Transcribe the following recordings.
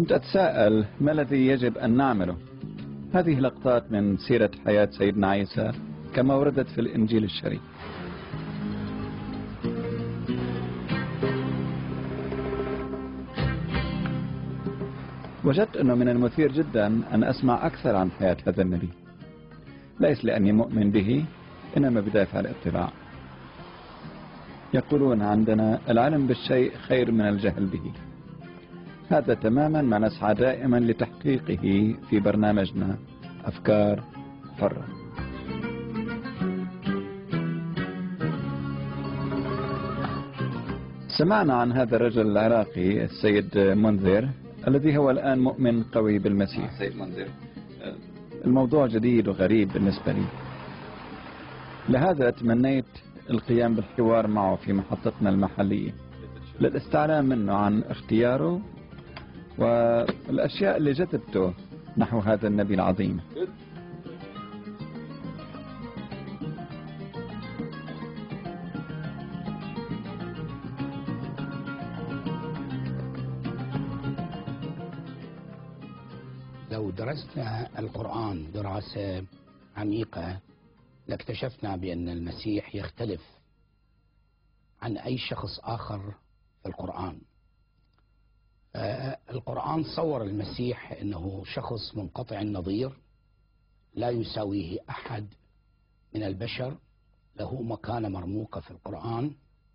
كنت أتساءل ما الذي يجب أن نعمله. هذه لقطات من سيرة حياة سيدنا عيسى كما وردت في الإنجيل الشريف. وجدت أنه من المثير جدا أن أسمع أكثر عن حياة هذا النبي، ليس لأني مؤمن به، إنما بدافع الاطلاع. يقولون عندنا العلم بالشيء خير من الجهل به. هذا تماما ما نسعى دائما لتحقيقه في برنامجنا أفكار حرة. سمعنا عن هذا الرجل العراقي السيد منذر الذي هو الآن مؤمن قوي بالمسيح. سيد منذر، الموضوع جديد وغريب بالنسبة لي، لهذا تمنيت القيام بالحوار معه في محطتنا المحلية للاستعلام منه عن اختياره والأشياء اللي جذبته نحو هذا النبي العظيم. لو درسنا القرآن دراسة عميقة لاكتشفنا بأن المسيح يختلف عن أي شخص آخر في القرآن. القرآن صور المسيح أنه شخص منقطع النظير لا يساويه أحد من البشر، له مكانة مرموقة في القرآن،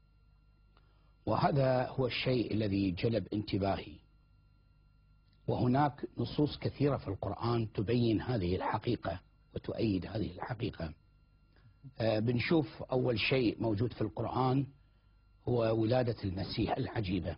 وهذا هو الشيء الذي جلب انتباهي. وهناك نصوص كثيرة في القرآن تبين هذه الحقيقة وتؤيد هذه الحقيقة. بنشوف أول شيء موجود في القرآن هو ولادة المسيح العجيبة.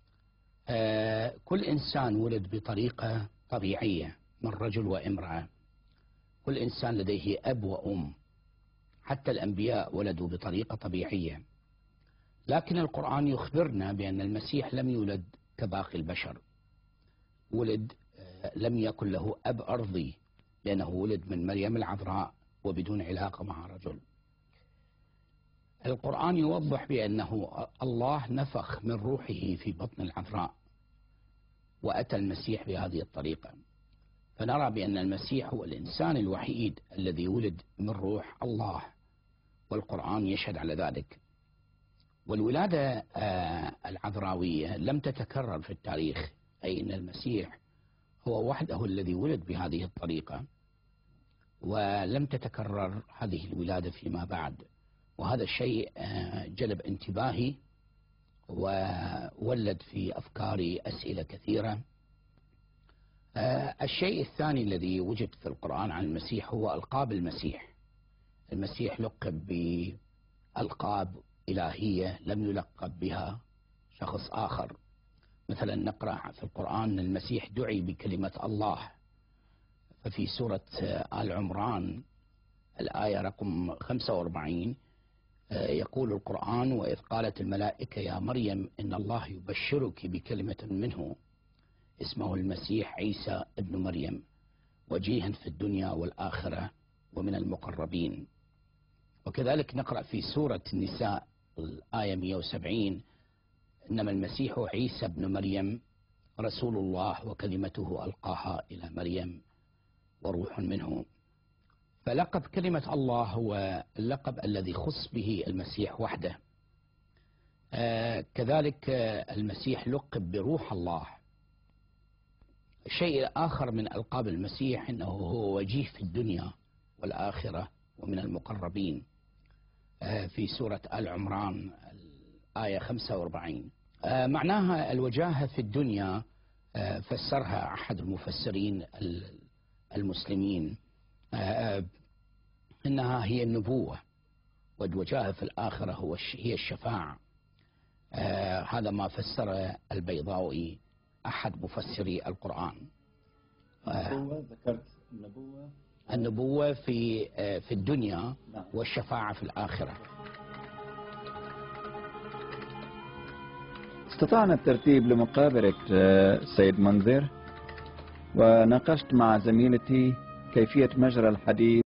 كل إنسان ولد بطريقة طبيعية من رجل وامرأة، كل إنسان لديه أب وأم، حتى الأنبياء ولدوا بطريقة طبيعية. لكن القرآن يخبرنا بأن المسيح لم يولد كباقي البشر، ولد لم يكن له أب أرضي، لأنه ولد من مريم العذراء وبدون علاقة مع رجل. القرآن يوضح بأنه الله نفخ من روحه في بطن العذراء وأتى المسيح بهذه الطريقة، فنرى بأن المسيح هو الإنسان الوحيد الذي ولد من روح الله، والقرآن يشهد على ذلك. والولادة العذراوية لم تتكرر في التاريخ، أي أن المسيح هو وحده الذي ولد بهذه الطريقة، ولم تتكرر هذه الولادة فيما بعد. وهذا الشيء جلب انتباهي وولد في أفكاري أسئلة كثيرة. الشيء الثاني الذي وجد في القرآن عن المسيح هو ألقاب المسيح. المسيح لقب بألقاب إلهية لم يلقب بها شخص آخر. مثلا نقرأ في القرآن أن المسيح دعي بكلمة الله، ففي سورة آل عمران الآية رقم 45 يقول القرآن: وإذ قالت الملائكة يا مريم إن الله يبشرك بكلمة منه اسمه المسيح عيسى ابن مريم وجيها في الدنيا والآخرة ومن المقربين. وكذلك نقرأ في سورة النساء الآية 170: إنما المسيح عيسى ابن مريم رسول الله وكلمته ألقاها إلى مريم وروح منه. فلقب كلمة الله هو اللقب الذي خص به المسيح وحده. كذلك المسيح لقب بروح الله. الشيء الآخر من ألقاب المسيح أنه هو وجيه في الدنيا والآخرة ومن المقربين، في سورة آل عمران الآية 45. معناها الوجاهة في الدنيا فسرها أحد المفسرين المسلمين إنها هي النبوة، والوجاهة في الآخرة هي الشفاعة. هذا ما فسر البيضاوي أحد مفسري القرآن. ذكرت النبوة في الدنيا والشفاعة في الآخرة. استطعنا الترتيب لمقابلة السيد منذر، وناقشت مع زميلتي كيفية مجرى الحديث